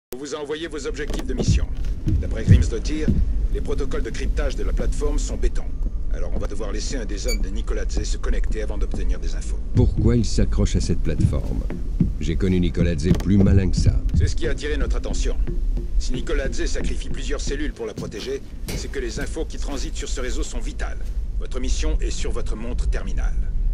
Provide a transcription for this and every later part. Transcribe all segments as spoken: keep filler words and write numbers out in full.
On vous a envoyé vos objectifs de mission. D'après Grimsdottir, les protocoles de cryptage de la plateforme sont béton. Alors on va devoir laisser un des hommes de Nicoladze se connecter avant d'obtenir des infos. Pourquoi il s'accroche à cette plateforme? J'ai connu Nicoladze plus malin que ça. C'est ce qui a attiré notre attention. Si Nicoladze sacrifie plusieurs cellules pour la protéger, c'est que les infos qui transitent sur ce réseau sont vitales. Votre mission est sur votre montre terminale.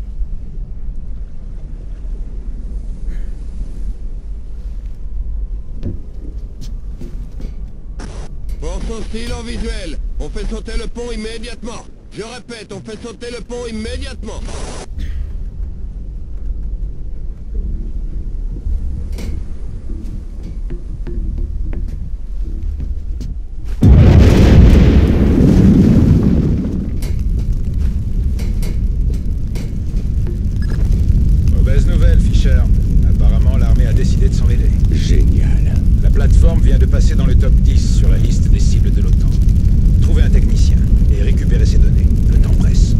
Pour son stylo visuel, on fait sauter le pont immédiatement. Je répète, on fait sauter le pont immédiatement. Mauvaise nouvelle, Fisher. Apparemment, l'armée a décidé de s'en mêler. Génial. La plateforme vient de passer dans le top dix sur la liste des cibles de l'OTAN. Trouvez un technicien et récupérez ces données. Le temps presse.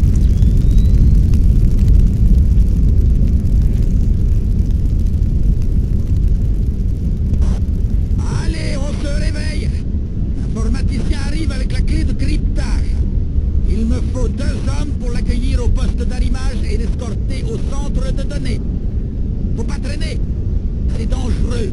Allez, on se réveille. L'informaticien arrive avec la clé de cryptage. Il me faut deux hommes pour l'accueillir au poste d'arrimage et l'escorter au centre de données. Faut pas traîner. C'est dangereux.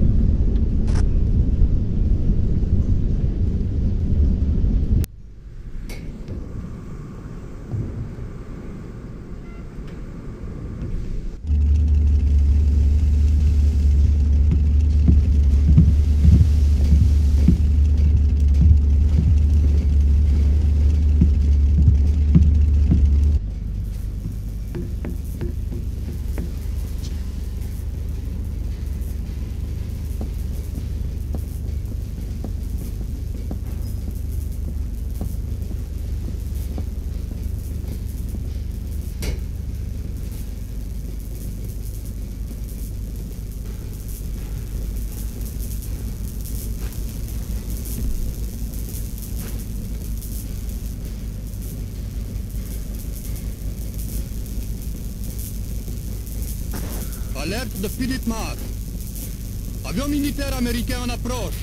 Alerte de Philip Mark. Avion militaire américain en approche.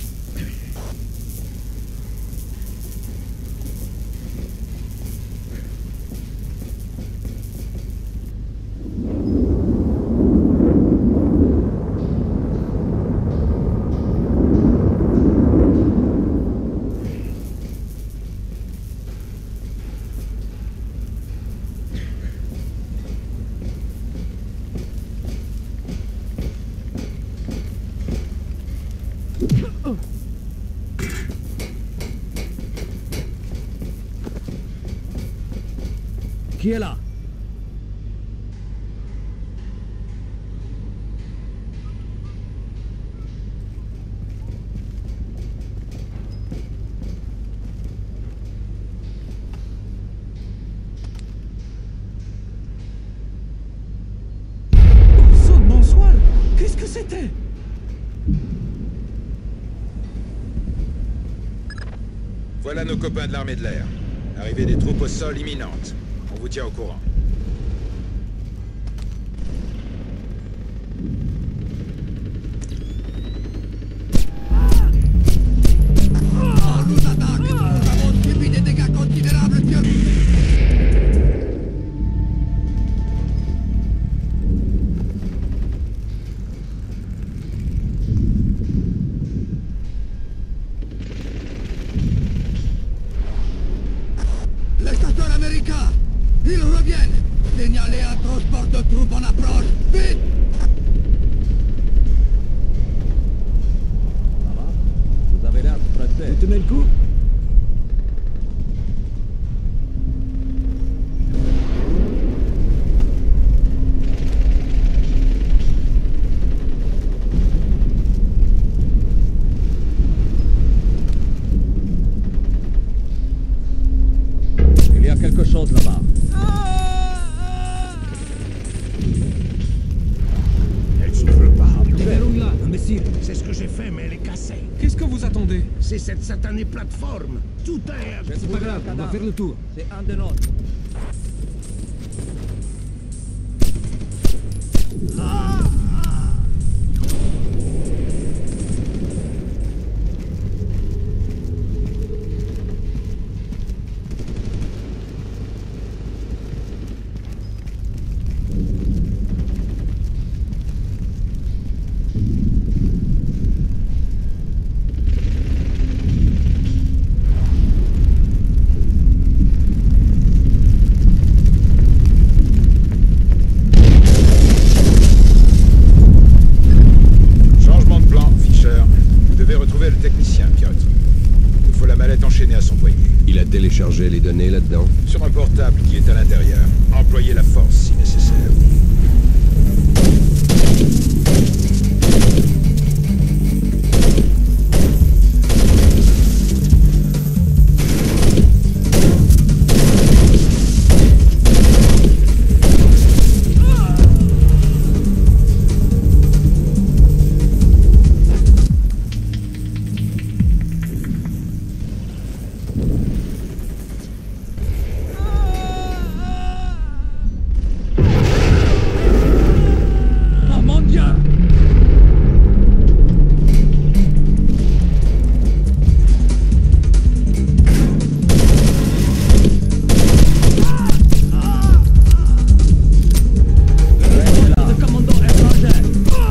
Qui est là? Oh, bonsoir. Qu'est-ce que c'était? Voilà nos copains de l'armée de l'air. Arrivée des troupes au sol imminente. On vous tient au courant. On nous attaque. Nous avons subi des dégâts considérables, Dieu. Les chasseurs américains! Ils reviennent! Signalez un transport de troupes en approche! Vite! Ça va? Vous avez l'air stressé. Vous tenez le coup? Il y a quelque chose là-bas. Elle souffle pas. Déverrouille-la, imbécile. C'est ce que j'ai fait, mais elle est cassée. Qu'est-ce que vous attendez? C'est cette satanée plateforme. Tout est... C'est pas grave, on va faire le tour. C'est un de nôtres. le technicien, Piotr. Il faut la mallette enchaînée à son poignet. Il a téléchargé les données là-dedans? Sur un portable qui est à l'intérieur. Employez la force si nécessaire. Oh mon Dieu! Le commandant étranger!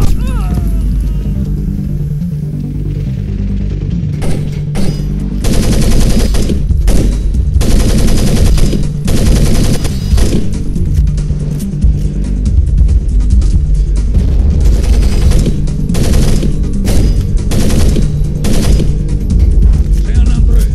J'ai un intrus!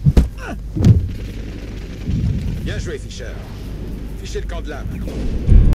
Bien joué, Fischer. Fichez le camp de là, maintenant.